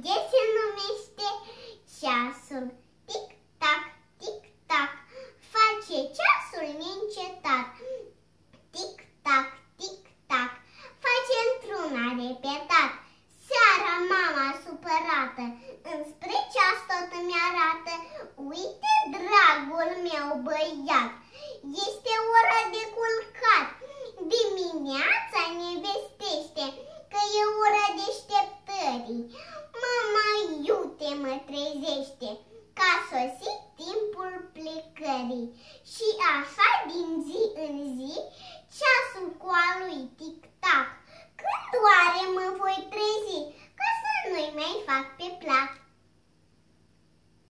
De se numește ceasul. Tic-tac, tic-tac, face ceasul neîncetat. Tic-tac, tic-tac, face într-una repetat. Seara mama supărată înspre ceas tot îmi arată. Uite, dragul meu băiat, este ora de culcat. Dimineața ne vestește că e ora deșteptării. Mama iute mă trezește că a sosit timpul plecării. Și așa din zi în zi ceasul cu a lui tic-tac. Când oare mă voi trezi ca să nu-i mai fac pe plac?